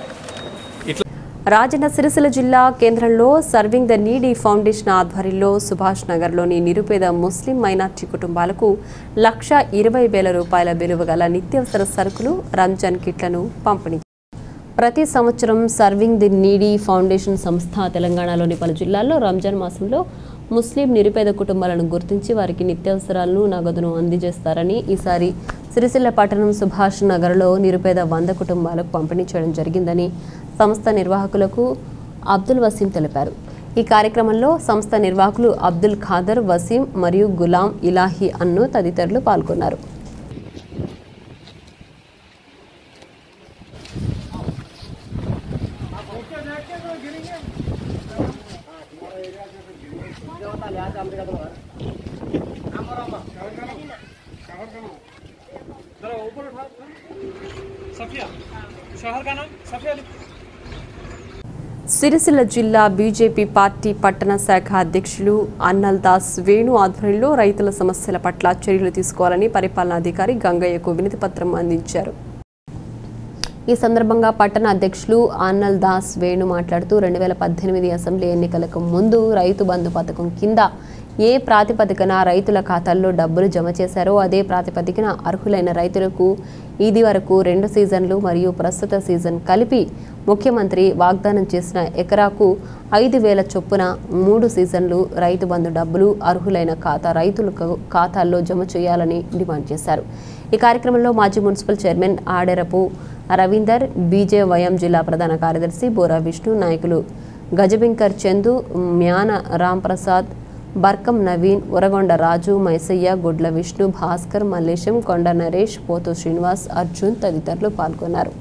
రాజన్న సిరిసిల్ల జిల్లా కేంద్రంలో సర్వింగ్ ద నీడీ ఫౌండేషన్ ఆధ్వర్యంలో సుభాష్ నగర్లోని నిరుపేద ముస్లిం మైనార్టీ కుటుంబాలకు లక్ష ఇరవై వేల రూపాయల విలువ గల నిత్యావసర సరుకులు, రంజాన్ కిట్లను పంపిణీ. ప్రతి సంవత్సరం సర్వింగ్ ది నీడీ ఫౌండేషన్ సంస్థ తెలంగాణలోని పలు జిల్లాల్లో రంజాన్ మాసంలో ముస్లిం నిరుపేద కుటుంబాలను గుర్తించి వారికి నిత్యావసరాలను నగదును అందజేస్తారని ఈసారి సిరిసిల్ల పట్టణం సుభాష్ నగర్లో నిరుపేద వంద కుటుంబాలకు పంపిణీ చేయడం జరిగిందని సంస్థ నిర్వాహకులకు అబ్దుల్ వసీం తెలిపారు. ఈ కార్యక్రమంలో సంస్థ నిర్వాహకులు అబ్దుల్ ఖాదర్, వసీం మరియు గులాం ఇలాహి అన్ను తదితరులు పాల్గొన్నారు. సిరిసిల్ల జిల్లా బీజేపీ పార్టీ పట్టణ శాఖ అధ్యక్షులు అన్నల్ దాస్ వేణు ఆధ్వర్యంలో రైతుల సమస్యల పట్ల చర్యలు తీసుకోవాలని పరిపాలనాధికారి గంగయ్యకు వినతి పత్రం అందించారు. ఈ సందర్భంగా పట్టణ అధ్యక్షులు అన్నల్ దాస్ వేణు మాట్లాడుతూ రెండు వేల పద్దెనిమిది అసెంబ్లీ ఎన్నికలకు ముందు రైతు బంధు పథకం కింద ఏ ప్రాతిపదికన రైతుల ఖాతాల్లో డబ్బులు జమ చేశారో అదే ప్రాతిపదికన అర్హులైన రైతులకు ఇది వరకు రెండు సీజన్లు మరియు ప్రస్తుత సీజన్ కలిపి ముఖ్యమంత్రి వాగ్దానం చేసిన ఎకరాకు ఐదు వేల చొప్పున మూడు సీజన్లు రైతు బంధు డబ్బులు అర్హులైన ఖాతా రైతులకు ఖాతాల్లో జమ చేయాలని డిమాండ్ చేశారు. ఈ కార్యక్రమంలో మాజీ municipal chairman Aderapu Ravinder, BJYM జిల్లా ప్రధాన కార్యదర్శి బోరా విష్ణు, నాయకులు గజబింకర్ చందు, మ్యాన రాంప్రసాద్, బర్కం నవీన్, ఉరగొండ రాజు, మైసయ్య, గుడ్ల విష్ణు, భాస్కర్, మల్లేశం, కొండ నరేష్, పోతు శ్రీనివాస్, అర్జున్ తదితరులు పాల్గొన్నారు.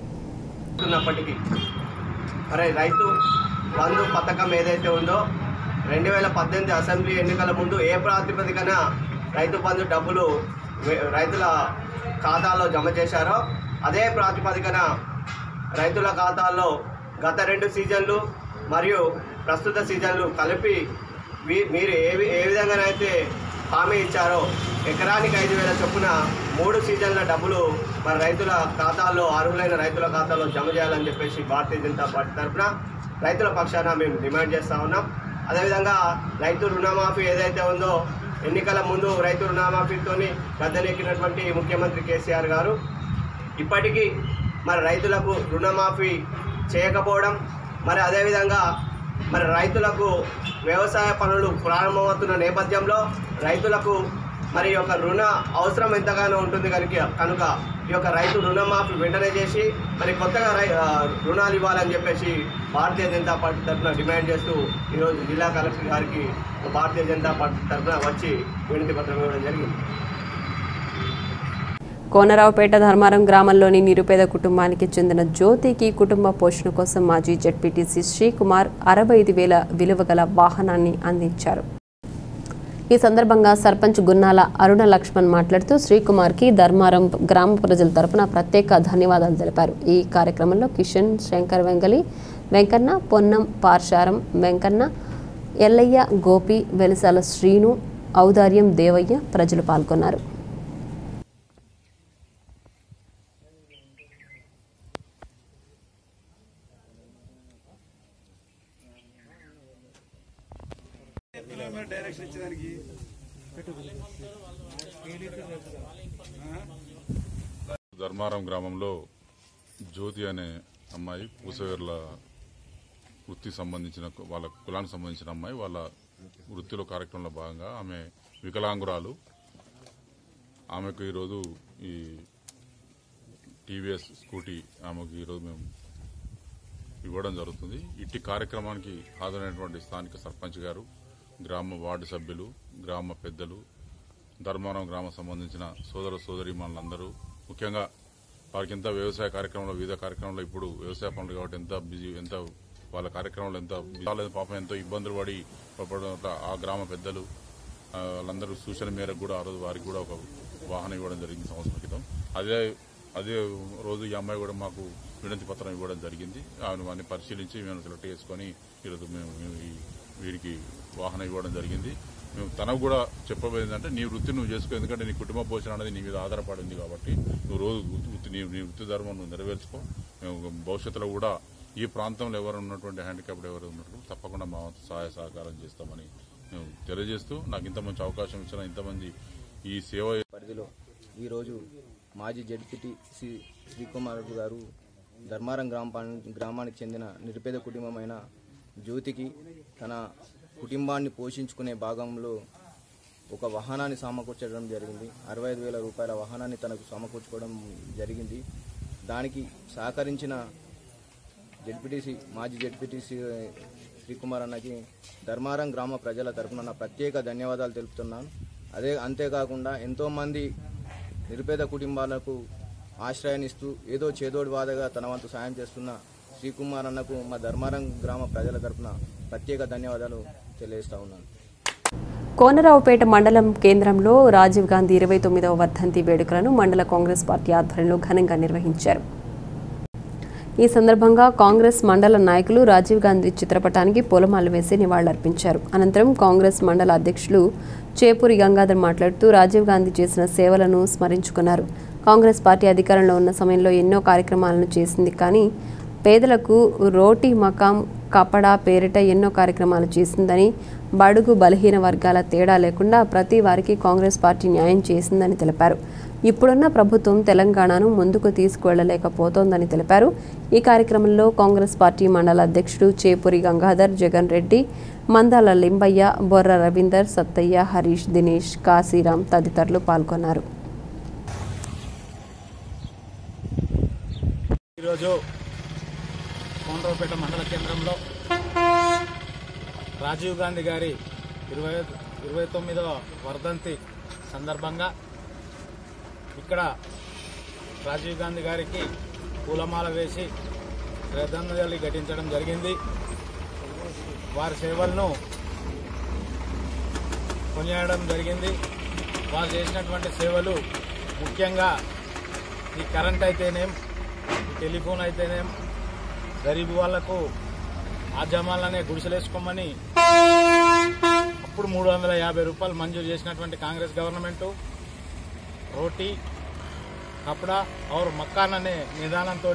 మరి రైతు బంధు పథకం ఏదైతే ఉందో రెండు వేల పద్దెనిమిది అసెంబ్లీ ఎన్నికల ముందు ఏ ప్రాతిపదికన రైతు బంధు డబ్బులు రైతుల ఖాతాలో జమ చేశారో అదే ప్రాతిపదికన రైతుల ఖాతాల్లో గత రెండు సీజన్లు మరియు ప్రస్తుత సీజన్లు కలిపి మీరు ఏ ఏ విధంగానైతే హామీ ఇచ్చారో ఎకరానికి ఐదు వేల చొప్పున మూడు సీజన్ల డబ్బులు మరి రైతుల ఖాతాల్లో అర్హులైన రైతుల ఖాతాలో జమ చేయాలని చెప్పేసి భారతీయ జనతా పార్టీ తరఫున రైతుల పక్షాన మేము డిమాండ్ చేస్తూ ఉన్నాం. అదేవిధంగా రైతు రుణమాఫీ ఏదైతే ఉందో ఎన్నికల ముందు రైతు రుణమాఫీతో గద్దెనెక్కినటువంటి ముఖ్యమంత్రి కేసీఆర్ గారు ఇప్పటికీ మరి రైతులకు రుణమాఫీ చేయకపోవడం, మరి అదేవిధంగా మరి రైతులకు వ్యవసాయ పనులు ప్రారంభమవుతున్న నేపథ్యంలో రైతులకు మరి యొక్క రుణ అవసరం ఎంతగానో ఉంటుంది కనుక కనుక ఈ యొక్క రైతు రుణమాఫీ వెంటనే చేసి మరి కొత్తగా రుణాలు ఇవ్వాలని చెప్పేసి భారతీయ జనతా పార్టీ తరఫున డిమాండ్ చేస్తూ ఈరోజు జిల్లా కలెక్టర్ గారికి భారతీయ జనతా పార్టీ తరఫున వచ్చి వినతి పత్రం ఇవ్వడం జరిగింది. కోనరావుపేట ధర్మారం గ్రామంలోని నిరుపేద కుటుంబానికి చెందిన జ్యోతికి కుటుంబ పోషణ కోసం మాజీ జెడ్పీటీసీ శ్రీకుమార్ అరవై ఐదు వేల విలువ గల వాహనాన్ని అందించారు. ఈ సందర్భంగా సర్పంచ్ గున్నాల అరుణ లక్ష్మణ్ మాట్లాడుతూ శ్రీకుమార్కి ధర్మారం గ్రామ ప్రజల తరపున ప్రత్యేక ధన్యవాదాలు తెలిపారు. ఈ కార్యక్రమంలో కిషన్, శంకర్ వెంగలి, వెంకన్న, పొన్నం, పార్శారం వెంకన్న, ఎల్లయ్య, గోపి, వెలిసాల శ్రీను, ఔదార్యం దేవయ్య ప్రజలు పాల్గొన్నారు. ధర్మారం గ్రామంలో జ్యోతి అనే అమ్మాయి పూసవేర్ల వృత్తి సంబంధించిన వాళ్ళ కులానికి సంబంధించిన అమ్మాయి వాళ్ళ వృత్తిలో కార్యక్రమంలో భాగంగా ఆమె వికలాంగురాలు. ఆమెకు ఈరోజు ఈ టీవీఎస్ స్కూటీ ఆమెకు ఈరోజు మేము ఇవ్వడం జరుగుతుంది. ఇట్టి కార్యక్రమానికి హాజరైనటువంటి స్థానిక సర్పంచ్ గారు, గ్రామ వార్డు సభ్యులు, గ్రామ పెద్దలు, ధర్మారం గ్రామం సంబంధించిన సోదర సోదరీమణులందరూ, ముఖ్యంగా వారికి ఎంత వ్యవసాయ కార్యక్రమంలో వివిధ కార్యక్రమంలో ఇప్పుడు వ్యవసాయ పనులు కాబట్టి ఎంత బిజీ ఎంత వాళ్ళ కార్యక్రమంలో ఎంత పాపం ఎంతో ఇబ్బందులు పడి ఆ గ్రామ పెద్దలు వాళ్ళందరూ సూచన మేరకు కూడా ఆ రోజు వారికి కూడా ఒక వాహనం ఇవ్వడం జరిగింది సంవత్సరం క్రితం. అదే అదే రోజు ఈ అమ్మాయి కూడా మాకు వినతి పత్రం ఇవ్వడం జరిగింది. ఆమెను వారిని పరిశీలించి మేము సెలెక్ట్ చేసుకుని ఈరోజు మేము వీరికి వాహనం ఇవ్వడం జరిగింది. మేము తనకు కూడా చెప్పబోయేందంటే నీ వృత్తి నువ్వు చేసుకో, ఎందుకంటే నీ కుటుంబ పోషణ అనేది నీ మీద ఆధారపడింది కాబట్టి నువ్వు రోజు వృత్తి నీ నీ వృత్తి ధర్మం నువ్వు నెరవేర్చుకో. మేము భవిష్యత్తులో కూడా ఈ ప్రాంతంలో ఎవరు ఉన్నటువంటి హ్యాండిక్యాప్డ్ ఎవరు ఉన్నట్టు తప్పకుండా మా సహాయ సహకారం చేస్తామని మేము తెలియజేస్తూ నాకు ఇంత మంచి అవకాశం ఇచ్చిన ఇంతమంది ఈ సేవ పరిధిలో ఈరోజు మాజీ జడ్పీటీ శ్రీ శ్రీకుమార్ గారు ధర్మారం గ్రామ గ్రామానికి చెందిన నిరుపేద కుటుంబమైన జ్యోతికి తన కుటుంబాన్ని పోషించుకునే భాగంలో ఒక వాహనాన్ని సమకూర్చడం జరిగింది. అరవై ఐదు వేల రూపాయల వాహనాన్ని తనకు సమకూర్చుకోవడం జరిగింది. దానికి సహకరించిన జెడ్పీటీసీ మాజీ జెడ్పీటీసీ శ్రీకుమార్ అన్నకి ధర్మారం గ్రామ ప్రజల తరఫున నా ప్రత్యేక ధన్యవాదాలు తెలుపుతున్నాను. అదే అంతేకాకుండా ఎంతోమంది నిరుపేద కుటుంబాలకు ఆశ్రయాన్నిస్తూ ఏదో చేదోడు వాదగా తన వంతు సాయం చేస్తున్న శ్రీకుమార్ అన్నకు మా ధర్మారం గ్రామ ప్రజల తరఫున ప్రత్యేక ధన్యవాదాలు తెలియజేస్తా ఉన్నాను. కోనరావుపేట మండలం కేంద్రంలో రాజీవ్ గాంధీ ఇరవై తొమ్మిదవ వర్ధంతి వేడుకలను మండల కాంగ్రెస్ పార్టీ ఆధ్వర్యంలో ఘనంగా నిర్వహించారు. ఈ సందర్భంగా కాంగ్రెస్ మండల నాయకులు రాజీవ్ గాంధీ చిత్రపటానికి పూలమాలలు వేసి నివాళులర్పించారు. అనంతరం కాంగ్రెస్ మండల అధ్యక్షులు చేపూరి గంగాధర్ మాట్లాడుతూ రాజీవ్ గాంధీ చేసిన సేవలను స్మరించుకున్నారు. కాంగ్రెస్ పార్టీ అధికారంలో ఉన్న సమయంలో ఎన్నో కార్యక్రమాలను చేసింది, కానీ పేదలకు రోటీ మకాం కపడా పేరిట ఎన్నో కార్యక్రమాలు చేసిందని, బడుగు బలహీన వర్గాల తేడా లేకుండా ప్రతి వారికి కాంగ్రెస్ పార్టీ న్యాయం చేసిందని తెలిపారు. ఇప్పుడున్న ప్రభుత్వం తెలంగాణను ముందుకు తీసుకువెళ్లలేకపోతోందని తెలిపారు. ఈ కార్యక్రమంలో కాంగ్రెస్ పార్టీ మండల అధ్యక్షుడు చేపూరి గంగాధర్, జగన్ రెడ్డి, మందాల లింబయ్య, బొర్ర రవీందర్, సత్తయ్య, హరీష్, దినేష్, కాశీరాం తదితరులు పాల్గొన్నారు. ఈరోజు కోనరావుపేట మండల కేంద్రంలో రాజీవ్ గాంధీ గారి ఇరవై ఇరవై తొమ్మిదవ వర్ధంతి సందర్భంగా ఇక్కడ రాజీవ్ గాంధీ గారికి పూలమాల వేసి శ్రద్ధాంజలి ఘటించడం జరిగింది. వారి సేవలను కొనియాడడం జరిగింది. వారు చేసినటువంటి సేవలు ముఖ్యంగా ఈ కరెంట్ అయితేనేం, ఈ టెలిఫోన్ అయితేనేం, గరీబ్ వాళ్లకు ఆ జమాలనే గుడిసెలేసుకోమని అప్పుడు మూడు వందల యాభై రూపాయలు మంజూరు చేసినటువంటి కాంగ్రెస్ గవర్నమెంటు రోటీ కపడా ఔర్ మకాన్ అనే నిదానంతో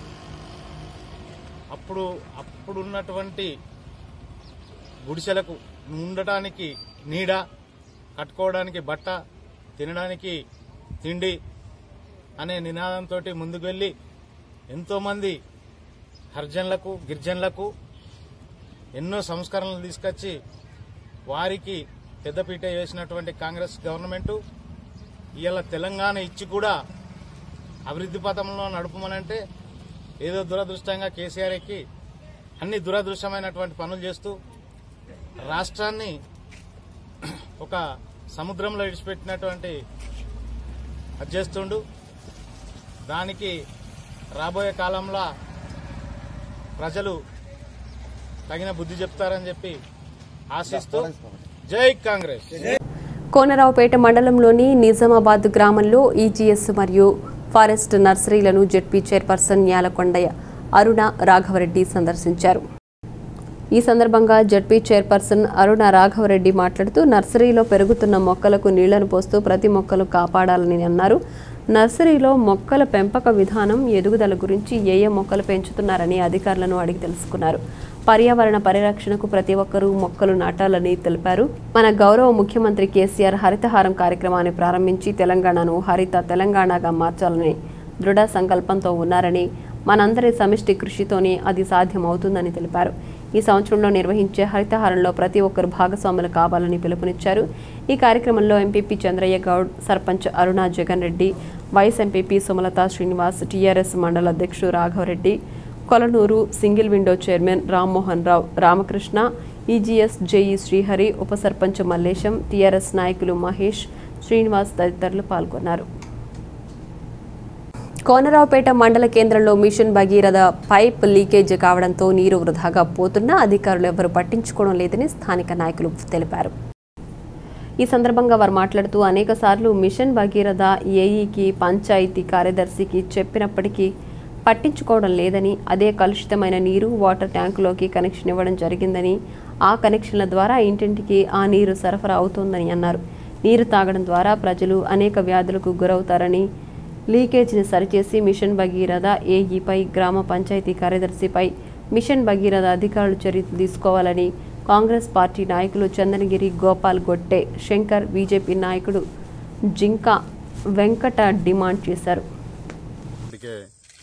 అప్పుడు అప్పుడున్నటువంటి గుడిసెలకు ఉండటానికి నీడ, కట్టుకోవడానికి బట్ట, తినడానికి తిండి అనే నినాదంతో ముందుకు వెళ్ళి ఎంతోమంది హర్జన్లకు గిరిజనులకు ఎన్నో సంస్కరణలు తీసుకొచ్చి వారికి పెద్దపీట వేసినటువంటి కాంగ్రెస్ గవర్నమెంటు ఇవాళ తెలంగాణ ఇచ్చి కూడా అభివృద్ధి పథంలో నడుపుమనంటే ఏదో దురదృష్టంగా కేసీఆర్ ఎక్కి అన్ని దురదృష్టమైనటువంటి పనులు చేస్తూ రాష్ట్రాన్ని ఒక సముద్రంలో విడిచిపెట్టినటువంటి అది చేస్తుండు. దానికి రాబోయే కాలంలో ప్రజలు తగిన బుద్ధి చెప్తారని చెప్పి ఆశిస్తూ జై కాంగ్రెస్. కోనరావుపేట మండలంలోని నిజామాబాద్ గ్రామంలో ఈజీఎస్ మరియు ఫారెస్ట్ నర్సరీలను జెడ్పీ చైర్పర్సన్ న్యాలకొండ అరుణ రాఘవరెడ్డి సందర్శించారు. ఈ సందర్భంగా జెడ్పీ చైర్పర్సన్ అరుణ రాఘవరెడ్డి మాట్లాడుతూ నర్సరీలో పెరుగుతున్న మొక్కలకు నీళ్లను పోస్తూ ప్రతి మొక్కలు కాపాడాలని అన్నారు. నర్సరీలో మొక్కల పెంపక విధానం, ఎదుగుదల గురించి ఏ ఏ మొక్కలు పెంచుతున్నారని అధికారులను అడిగి తెలుసుకున్నారు. పర్యావరణ పరిరక్షణకు ప్రతి ఒక్కరూ మొక్కలు నాటాలని తెలిపారు. మన గౌరవ ముఖ్యమంత్రి కేసీఆర్ హరితహారం కార్యక్రమాన్ని ప్రారంభించి తెలంగాణను హరిత తెలంగాణగా మార్చాలని దృఢ సంకల్పంతో ఉన్నారని, మనందరి సమిష్టి కృషితోనే అది సాధ్యమవుతుందని తెలిపారు. ఈ సంవత్సరంలో నిర్వహించే హరితహారంలో ప్రతి ఒక్కరు భాగస్వాములు కావాలని పిలుపునిచ్చారు. ఈ కార్యక్రమంలో MPP Chandraiah Goud, sarpanch Aruna Jagan Reddy, vice MPP Sumalatha Srinivas, TRS మండల అధ్యక్షుడు Raghava Reddy, Kolanuru single window chairman Rammohan Rao, Ramakrishna, EGS JE Srihari, ఉప సర్పంచ్ మల్లేశం, టీఆర్ఎస్ నాయకులు మహేష్, శ్రీనివాస్ తదితరులు పాల్గొన్నారు. కోనరావుపేట మండల కేంద్రంలో మిషన్ భగీరథ పైప్ లీకేజ్ కావడంతో నీరు వృధాగా పోతున్నా అధికారులు ఎవరూ పట్టించుకోవడం లేదని స్థానిక నాయకులు తెలిపారు. ఈ సందర్భంగా వారు మాట్లాడుతూ అనేక సార్లు మిషన్ భగీరథ ఏఈకి, పంచాయతీ కార్యదర్శికి చెప్పినప్పటికీ పట్టించుకోవడం లేదని, అదే కలుషితమైన నీరు వాటర్ ట్యాంకులోకి కనెక్షన్ ఇవ్వడం జరిగిందని, ఆ కనెక్షన్ల ద్వారా ఇంటింటికి ఆ నీరు సరఫరా అవుతోందని అన్నారు. నీరు తాగడం ద్వారా ప్రజలు అనేక వ్యాధులకు గురవుతారని, లీకేజీని సరిచేసి మిషన్ భగీరథ ఏఈపై, గ్రామ పంచాయతీ కార్యదర్శిపై మిషన్ భగీరథ అధికారులు చర్యలు తీసుకోవాలని కాంగ్రెస్ పార్టీ నాయకులు చందనగిరి గోపాల్ గొట్టె, శంకర్, బీజేపీ నాయకుడు జింకా వెంకట డిమాండ్ చేశారు.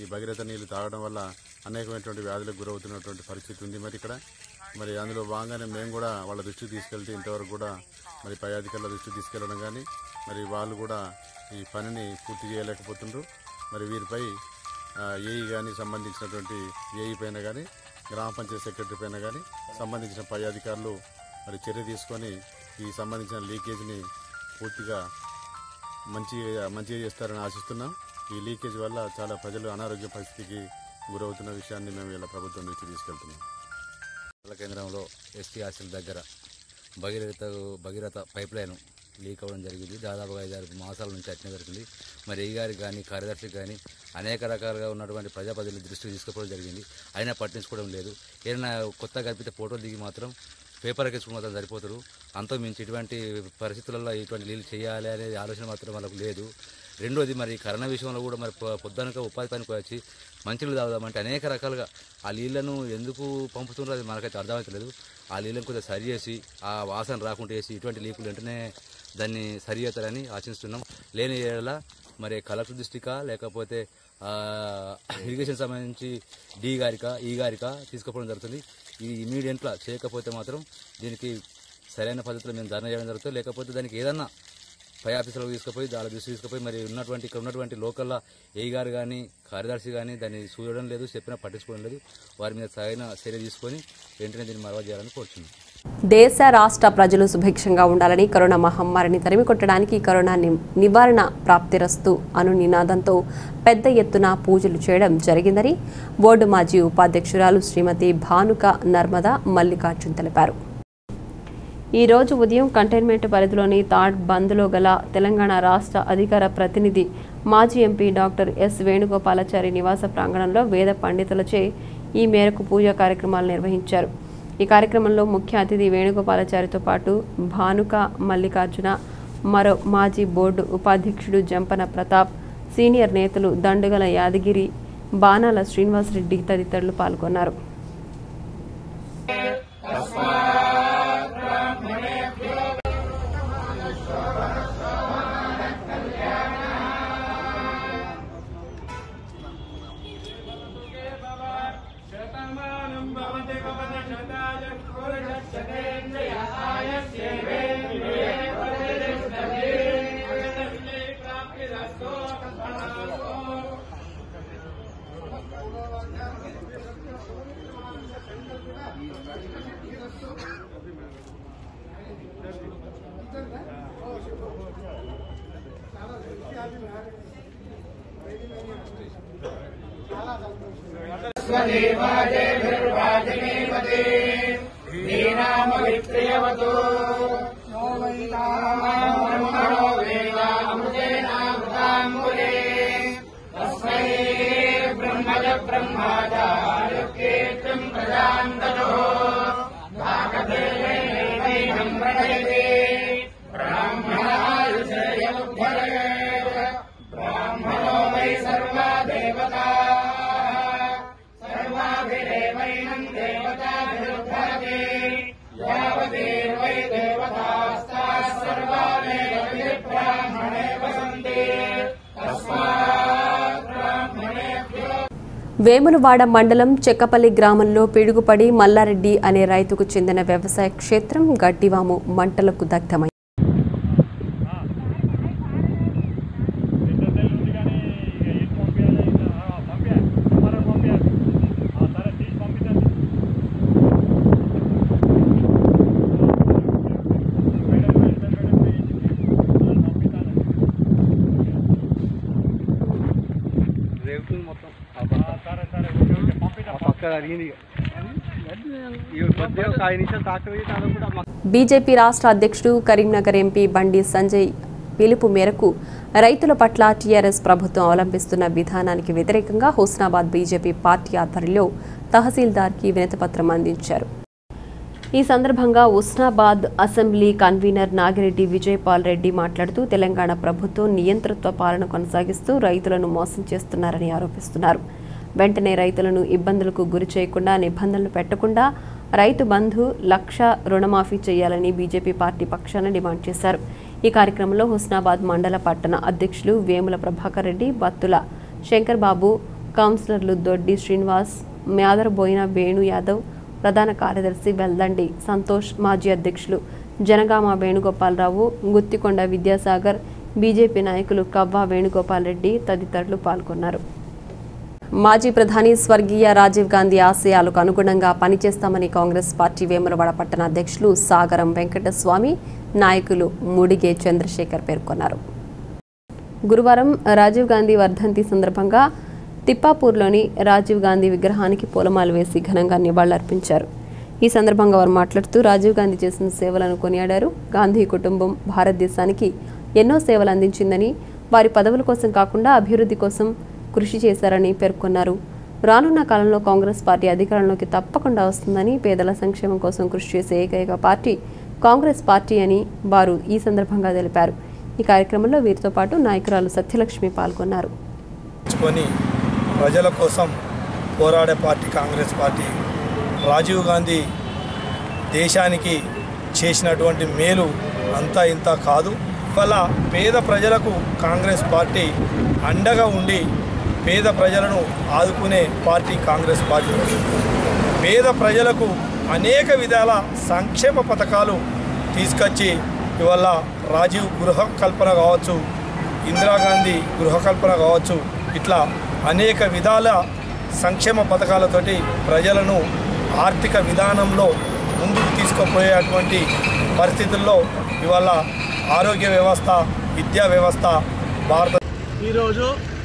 ఈ భగీరథ నీళ్లు తాగడం వల్ల అనేకమైనటువంటి వ్యాధులకు గురవుతున్నటువంటి పరిస్థితి ఉంది. మరి ఇక్కడ మరి అందులో భాగంగానే మేము కూడా వాళ్ళ దృష్టికి తీసుకెళ్తే ఇంతవరకు కూడా మరి పై అధికారుల దృష్టికి తీసుకెళ్లడం కానీ మరి వాళ్ళు కూడా ఈ పనిని పూర్తి చేయలేకపోతుండ్రు. మరి వీరిపై ఏఈ కానీ సంబంధించినటువంటి ఏఈ పైన కానీ గ్రామ పంచాయతీ సెక్రటరీ పైన కానీ సంబంధించిన పై అధికారులు మరి చర్య తీసుకొని ఈ సంబంధించిన లీకేజ్ని పూర్తిగా మంచి మంచిగా చేస్తారని ఆశిస్తున్నాం. ఈ లీకేజ్ వల్ల చాలా ప్రజలు అనారోగ్య పరిస్థితికి గురవుతున్న విషయాన్ని మేము ఇలా ప్రభుత్వం నుంచి తీసుకెళ్తున్నాం. కేంద్రంలో ఎస్టీ హాస్టల్ దగ్గర Bhagiratha Bhagiratha pipe line leak అవ్వడం జరిగింది. దాదాపుగా ఐదారు మాసాల నుంచి అట్నే జరుగుతుంది. మరి ఈ గారికి కానీ కార్యదర్శికి కానీ అనేక రకాలుగా ఉన్నటువంటి ప్రజాప్రతినిధుల దృష్టికి తీసుకుపోవడం జరిగింది. అయినా పట్టించుకోవడం లేదు. ఏదైనా కొత్త కల్పితే ఫోటోలు దిగి మాత్రం పేపర్ ఎక్కించుకుని మాత్రం సరిపోతారు. అంతా మించి ఇటువంటి పరిస్థితులలో ఇటువంటి నీళ్ళు చేయాలి అనేది ఆలోచన మాత్రం వాళ్ళకు లేదు. రెండోది మరి కరోనా విషయంలో కూడా మరి పొద్దునక ఉపాధి పనికి వచ్చి మంచినీళ్ళు తాగుదామంటే అనేక రకాలుగా ఆ నీళ్లను ఎందుకు పంపుతున్నారో అది మనకైతే అర్థమవుతలేదు. ఆ నీళ్ళని కొద్దిగా సరి చేసి ఆ వాసన రాకుండా చేసి ఇటువంటి లీకులు వెంటనే దాన్ని సరి చేస్తారని ఆశిస్తున్నాం. లేని ఏళ్ళ మరి కలెక్టర్ దృష్టికా లేకపోతే ఇరిగేషన్ సంబంధించి డి గారిక ఈ గారిక తీసుకుపోవడం జరుగుతుంది. ఇది ఇమీడియట్గా చేయకపోతే మాత్రం దీనికి సరైన పద్ధతిలో మేము ధర్నా చేయడం జరుగుతుంది. లేకపోతే దానికి ఏదన్నా పై ఆఫీసులకు తీసుకుపోయి దాని దృష్టి తీసుకుపోయి మరి ఉన్నటువంటి ఇక్కడ ఉన్నటువంటి లోకల్లో ఏ గారు కానీ కార్యదర్శి కానీ దాన్ని చూడడం లేదు, చెప్పినా పట్టించుకోవడం లేదు. వారి మీద సరైన చర్య తీసుకొని వెంటనే దీన్ని మరవ చేయాలని కోరుతున్నాం. దేశ రాష్ట్ర ప్రజలు సుభిక్షంగా ఉండాలని, కరోనా మహమ్మారిని తరిమికొట్టడానికి కరోనా నివారణ ప్రాప్తిరస్తు అను నినాదంతో పెద్ద ఎత్తున పూజలు చేయడం జరిగిందని బోర్డు మాజీ ఉపాధ్యక్షురాలు శ్రీమతి భానుక నర్మదా మల్లికార్జున్ తెలిపారు. ఈ రోజు ఉదయం కంటైన్మెంట్ పరిధిలోని తాడ్ బంద్లో గల తెలంగాణ రాష్ట్ర అధికార ప్రతినిధి మాజీ ఎంపీ డాక్టర్ ఎస్ వేణుగోపాలాచారి నివాస ప్రాంగణంలో వేద పండితులచే ఈ మేరకు పూజా కార్యక్రమాలు నిర్వహించారు. ఈ కార్యక్రమంలో ముఖ్య అతిథి వేణుగోపాలాచారితో పాటు భానుక మల్లికార్జున, మరో మాజీ బోర్డు ఉపాధ్యక్షుడు జంపన ప్రతాప్, సీనియర్ నేతలు దండుగల యాదగిరి, బాణాల శ్రీనివాసరెడ్డి తదితరులు పాల్గొన్నారు. వేములవాడ మండలం చెక్కపల్లి గ్రామంలో పిడుగుపడి మల్లారెడ్డి అనే రైతుకు చెందిన వ్యవసాయ క్షేత్రం గడ్డివాము మంటలకు దగ్ధమైంది. బీజేపీ రాష్ట్ర అధ్యక్షుడు కరీంనగర్ ఎంపీ బండి సంజయ్ పిలుపు మేరకు రైతుల పట్ల టీఆర్ఎస్ ప్రభుత్వం అవలంబిస్తున్న విధానానికి వ్యతిరేకంగా హుస్నాబాద్ బీజేపీ పార్టీ ఆధ్వర్యంలో తహసీల్దార్కి వినతిపత్రం అందించారు. ఈ సందర్భంగా హుస్నాబాద్ అసెంబ్లీ కన్వీనర్ నాగిరెడ్డి విజయపాల్ రెడ్డి మాట్లాడుతూ తెలంగాణ ప్రభుత్వం నియంతృత్వ పాలన కొనసాగిస్తూ రైతులను మోసం చేస్తున్నారని ఆరోపిస్తున్నారు. వెంటనే రైతులను ఇబ్బందులకు గురి చేయకుండా, నిబంధనలు పెట్టకుండా రైతు బంధు లక్ష రుణమాఫీ చేయాలని బీజేపీ పార్టీ పక్షాన డిమాండ్ చేశారు. ఈ కార్యక్రమంలో హుస్నాబాద్ మండల పట్టణ అధ్యక్షులు వేముల ప్రభాకర్ రెడ్డి, బత్తుల శంకర్ బాబు, కౌన్సిలర్లు దొడ్డి శ్రీనివాస్, మ్యాదరబోయిన వేణు యాదవ్, ప్రధాన కార్యదర్శి వెల్దండి సంతోష్, మాజీ అధ్యక్షులు జనగామ వేణుగోపాలరావు, గుత్తికొండ విద్యాసాగర్, బీజేపీ నాయకులు కవ్వా వేణుగోపాల్ రెడ్డి తదితరులు పాల్గొన్నారు. మాజీ ప్రధాని స్వర్గీయ రాజీవ్ గాంధీ ఆశయాలకు అనుగుణంగా పనిచేస్తామని కాంగ్రెస్ పార్టీ వేములవాడ పట్టణ అధ్యక్షులు సాగరం వెంకటస్వామి, నాయకులు ముడిగే చంద్రశేఖర్ పేర్కొన్నారు. గురువారం రాజీవ్ గాంధీ వర్ధంతి సందర్భంగా తిప్పాపూర్లోని రాజీవ్ గాంధీ విగ్రహానికి పూలమాలు వేసి ఘనంగా నివాళులర్పించారు. ఈ సందర్భంగా వారు మాట్లాడుతూ రాజీవ్ గాంధీ చేసిన సేవలను కొనియాడారు. గాంధీ కుటుంబం భారతదేశానికి ఎన్నో సేవలు అందించిందని, వారి పదవుల కోసం కాకుండా అభివృద్ధి కోసం కృషి చేశారని పేర్కొన్నారు. రానున్న కాలంలో కాంగ్రెస్ పార్టీ అధికారంలోకి తప్పకుండా వస్తుందని, పేదల సంక్షేమం కోసం కృషి చేసే ఏకైక పార్టీ కాంగ్రెస్ పార్టీ అని వారు ఈ సందర్భంగా తెలిపారు. ఈ కార్యక్రమంలో వీరితో పాటు నాయకురాలు సత్యలక్ష్మి పాల్గొన్నారు. ప్రజల కోసం పోరాడే party Congress party. Rajiv Gandhi దేశానికి చేసినటువంటి మేలు అంతా ఇంత కాదు. వల్ల పేద ప్రజలకు కాంగ్రెస్ పార్టీ అండగా ఉండి పేద ప్రజలను ఆదుకునే పార్టీ కాంగ్రెస్ పార్టీ. పేద ప్రజలకు అనేక విధాల సంక్షేమ పథకాలు తీసుకొచ్చి ఇవాళ రాజీవ్ గృహ కల్పన కావచ్చు, ఇందిరాగాంధీ గృహ కల్పన కావచ్చు, ఇట్లా అనేక విధాల సంక్షేమ పథకాలతోటి ప్రజలను ఆర్థిక విధానంలో ముందుకు తీసుకుపోయేటువంటి పరిస్థితుల్లో ఇవాళ ఆరోగ్య వ్యవస్థ, విద్యా వ్యవస్థ భారత ఈరోజు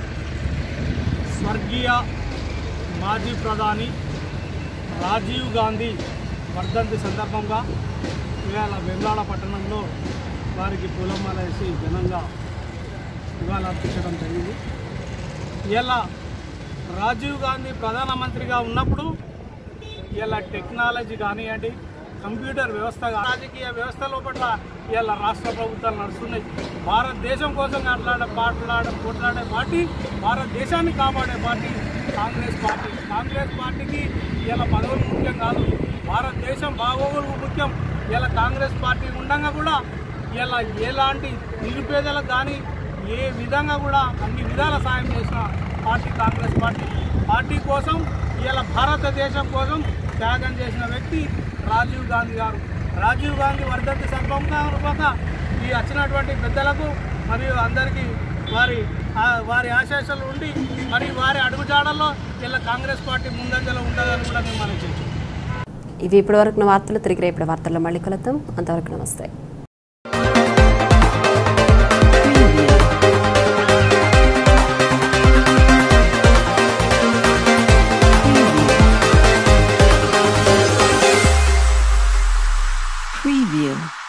స్వర్గీయ మాజీ ప్రధాని రాజీవ్ గాంధీ వర్ధంతి సందర్భంగా ఇవాళ వేములవాడ పట్టణంలో వారికి పూలమాల వేసి ఘనంగా నివాళులర్పించడం జరిగింది. ఇలా రాజీవ్ గాంధీ ప్రధానమంత్రిగా ఉన్నప్పుడు ఇలా టెక్నాలజీ కానివ్వండి, కంప్యూటర్ వ్యవస్థ, రాజకీయ వ్యవస్థ లోపల ఇలా రాష్ట్ర ప్రభుత్వాలు నడుస్తున్నాయి. భారతదేశం కోసం మాట్లాడే మాట్లాడే పోట్లాడే పార్టీ, భారతదేశాన్ని కాపాడే పార్టీ కాంగ్రెస్ పార్టీ. కాంగ్రెస్ పార్టీకి ఇలా పదవులు ముఖ్యం కాదు, భారతదేశం బాగోగులు ముఖ్యం. ఇలా కాంగ్రెస్ పార్టీ ఉండగా కూడా ఇలా ఎలాంటి నిరుపేదలకు కానీ ఏ విధంగా కూడా అన్ని విధాల సాయం చేసిన పార్టీ కాంగ్రెస్ పార్టీ. పార్టీ కోసం ఇలా భారతదేశం కోసం త్యాగం చేసిన వ్యక్తి రాజీవ్ గాంధీ గారు. రాజీవ్ గాంధీ వర్ధంతి సందర్భంగా ఈ వచ్చినటువంటి పెద్దలకు మరియు అందరికీ వారి వారి ఆశీస్సులు ఉండి మరి వారి అడుగుజాడల్లో ఇలా కాంగ్రెస్ పార్టీ ముందంజలో ఉండాలని కూడా మేము మనం చేస్తాం. ఇవి ఇప్పటివరకు వార్తలు. తిరిగి రేపటి వార్తల్లో మళ్ళీ కలుద్దాం. అంతవరకు నమస్తే. Preview.